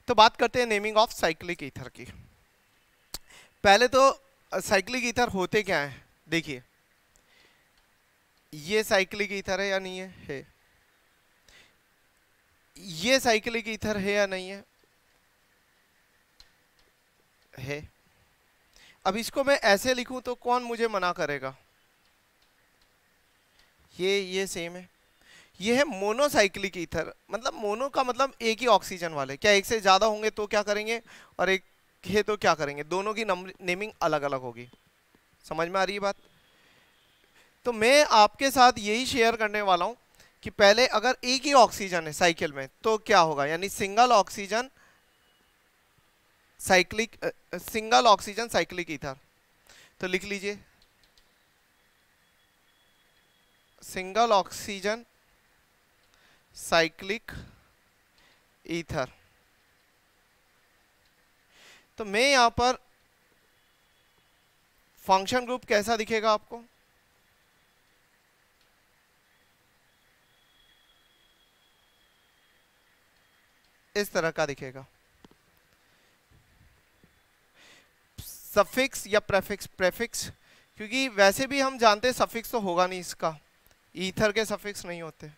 तो बात करते हैं नेमिंग ऑफ साइक्लिक ईथर की। पहले तो साइक्लिक ईथर होते क्या है, देखिए ये साइक्लिक ईथर है या नहीं है, ये साइक्लिक ईथर है या नहीं है। अब इसको मैं ऐसे लिखूं तो कौन मुझे मना करेगा, ये सेम है। ये है मोनोसाइक्लिक ईथर, मतलब मोनो का मतलब एक ही ऑक्सीजन वाले, क्या एक से ज्यादा होंगे तो क्या करेंगे, और एक है तो क्या करेंगे, दोनों की नेमिंग अलग अलग होगी। समझ में आ रही है बात। तो मैं आपके साथ यही शेयर करने वाला हूं कि पहले अगर एक ही ऑक्सीजन है साइकिल में तो क्या होगा, यानी सिंगल ऑक्सीजन साइक्लिक ईथर। तो लिख लीजिए सिंगल ऑक्सीजन साइक्लिक ईथर। तो मैं यहां पर फंक्शन ग्रुप कैसा दिखेगा आपको, इस तरह का दिखेगा। सफिक्स या प्रेफिक्स, क्योंकि वैसे भी हम जानते हैं सफिक्स तो होगा नहीं इसका, ईथर के सफिक्स नहीं होते।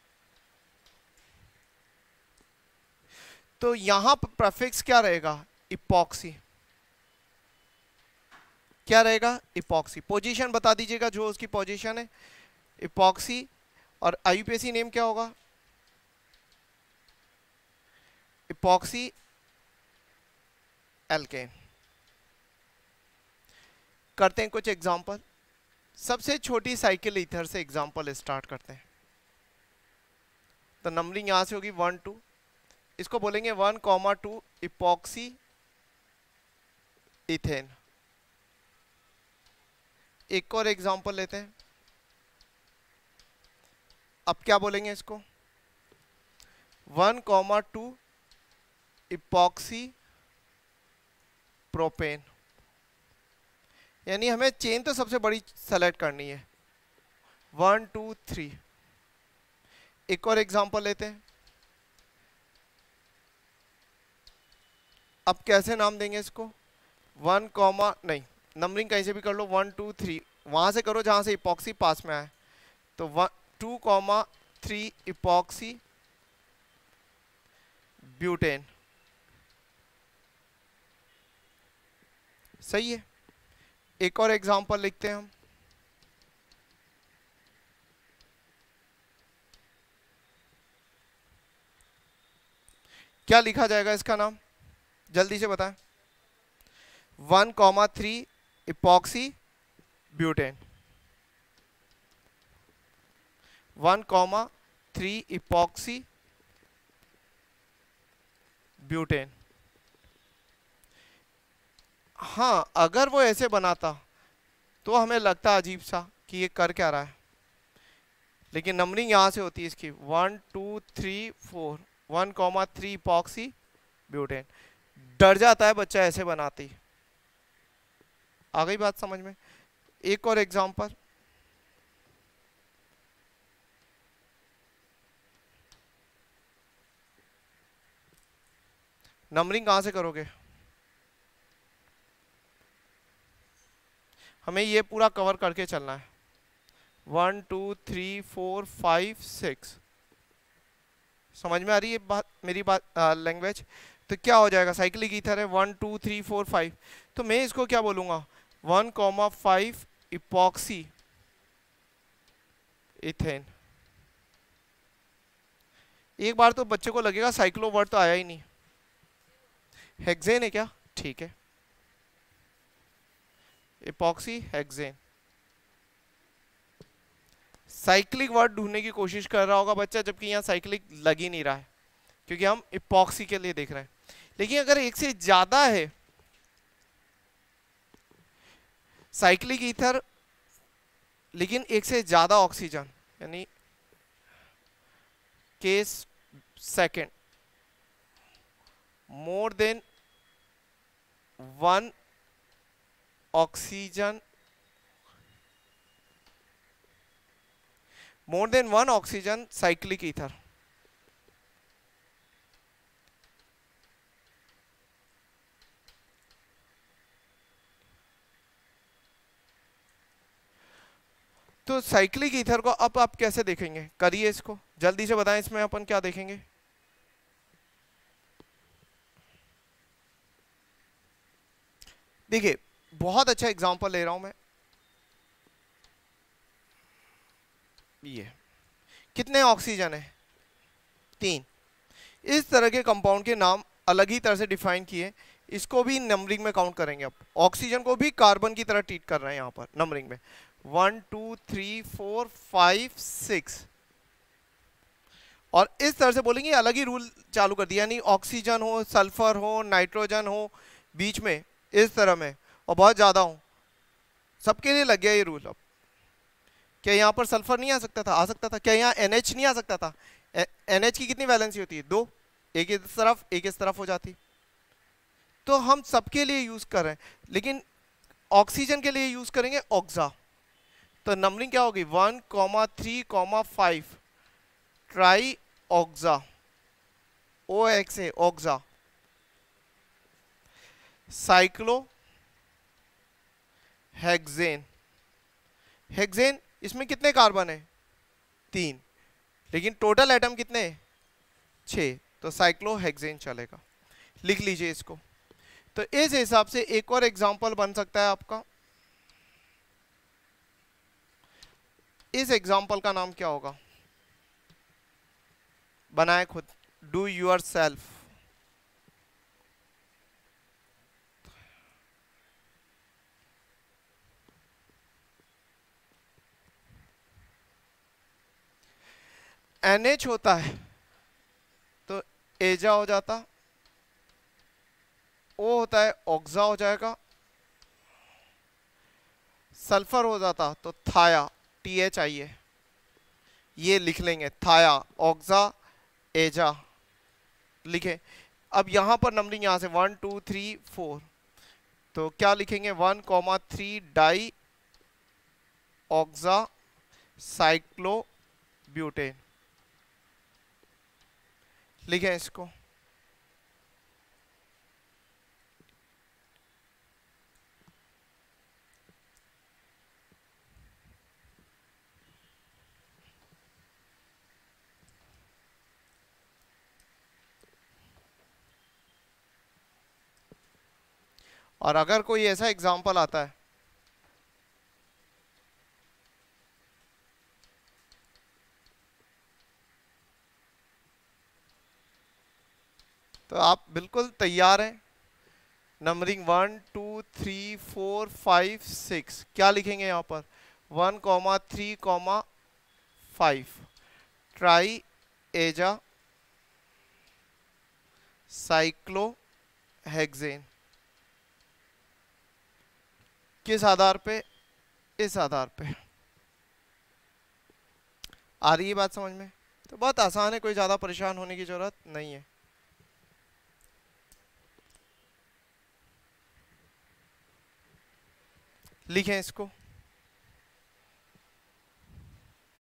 तो यहां पर प्रेफिक्स क्या रहेगा, इपॉक्सी। क्या रहेगा, इपॉक्सी। पोजीशन बता दीजिएगा जो उसकी पोजीशन है, इपॉक्सी। और आईयूपीएसी नेम क्या होगा, इपॉक्सी एल्केन। करते हैं कुछ एग्जांपल। सबसे छोटी साइकिल ईथर से एग्जांपल स्टार्ट करते हैं। तो नंबरिंग यहां से होगी 1 2, इसको बोलेंगे 1,2 इपॉक्सी इथेन। एक और एग्जांपल लेते हैं। अब क्या बोलेंगे इसको, 1,2 इपॉक्सी प्रोपेन। यानी हमें चेन तो सबसे बड़ी सेलेक्ट करनी है, 1 2 3। एक और एग्जांपल लेते हैं। अब कैसे नाम देंगे इसको, 1 नहीं, नंबरिंग कहीं से भी कर लो, 1 2 3 वहां से करो जहां से इपॉक्सी पास में आए। तो 2,3 इपॉक्सी ब्यूटेन। सही है। एक और एग्जांपल लिखते हैं हम। क्या लिखा जाएगा इसका नाम, जल्दी से बताएं। 1,3 इपॉक्सी ब्यूटेन। 1,3 epoxy butane. हाँ, अगर वो ऐसे बनाता तो हमें लगता अजीब सा कि ये कर क्या रहा है, लेकिन नंबरिंग यहां से होती है इसकी 1 2 3 4, 1,3 इपॉक्सी ब्यूटेन। डर जाता है बच्चा ऐसे बनाती। आ गई बात समझ में। एक और एग्जांपल, नंबरिंग कहां से करोगे, हमें ये पूरा कवर करके चलना है। 1 2 3 4 5 6। समझ में आ रही है बात, मेरी बात, लैंग्वेज। तो क्या हो जाएगा, साइक्लिक ईथर है 1 2 3 4 5। तो मैं इसको क्या बोलूंगा, 1,5 इपॉक्सी इथेन। एक बार तो बच्चे को लगेगा साइक्लो वर्ड तो आया ही नहीं, हेक्सेन है क्या, ठीक है, इपॉक्सी हेक्सेन। साइक्लिक वर्ड ढूंढने की कोशिश कर रहा होगा बच्चा, जबकि यहाँ साइक्लिक लग ही नहीं रहा है, क्योंकि हम इपॉक्सी के लिए देख रहे हैं। लेकिन अगर एक से ज्यादा है साइक्लिक ईथर, लेकिन एक से ज्यादा ऑक्सीजन, यानी case second, more than 1 oxygen, more than 1 oxygen cyclic ether. तो साइक्लिक ईथर को अब आप कैसे देखेंगे, करिए इसको जल्दी से बताएं, इसमें अपन क्या देखेंगे। देखिए बहुत अच्छा एग्जांपल ले रहा हूं मैं, ये कितने ऑक्सीजन है, 3। इस तरह के कंपाउंड के नाम अलग ही तरह से डिफाइन किए, इसको भी नंबरिंग में काउंट करेंगे। अब ऑक्सीजन को भी कार्बन की तरह ट्रीट कर रहे हैं यहाँ पर नंबरिंग में, 1 2 3 4 5 6, और इस तरह से बोलेंगे अलग ही रूल चालू कर दिया, यानी ऑक्सीजन हो, सल्फर हो, नाइट्रोजन हो बीच में इस तरह में, और बहुत ज्यादा हो, सबके लिए लग गया ये रूल। अब क्या यहाँ पर सल्फर नहीं आ सकता था, आ सकता था। क्या यहाँ NH नहीं आ सकता था, NH की कितनी वैलेंसी होती है, 2, एक इस तरफ एक इस तरफ हो जाती। तो हम सबके लिए यूज कर रहे हैं, लेकिन ऑक्सीजन के लिए यूज करेंगे ऑक्सा। तो नंबरिंग क्या होगी, 1 3 5 tri oxa, OXA oxa. Cyclohexane, hexane इसमें कितने कार्बन है, 3, लेकिन टोटल एटम कितने हैं, 6, तो साइक्लो हेक्सेन चलेगा, लिख लीजिए इसको। तो इस हिसाब से एक और एग्जांपल बन सकता है आपका, इस एग्जांपल का नाम क्या होगा, बनाए खुद, डू यूर सेल्फ। NH होता है तो एजा हो जाता, O होता है ऑक्सा हो जाएगा, सल्फर हो जाता तो थाया, TH आइए, ये लिख लेंगे, थाया ऑक्सा एजा लिखे। अब यहां पर नंबरिंग यहां से 1 2 3 4, तो क्या लिखेंगे, 1 3 डाई ऑक्सा साइक्लो ब्यूटेन, लिखें इसको। और अगर कोई ऐसा एग्जांपल आता है तो आप बिल्कुल तैयार हैं। नंबरिंग 1 2 3 4 5 6, क्या लिखेंगे यहाँ पर, 1 3 5 ट्राई एजा साइक्लो हेक्सेन। किस आधार पे, इस आधार पे। आ रही है बात समझ में, तो बहुत आसान है, कोई ज्यादा परेशान होने की जरूरत नहीं है। लिखें इसको।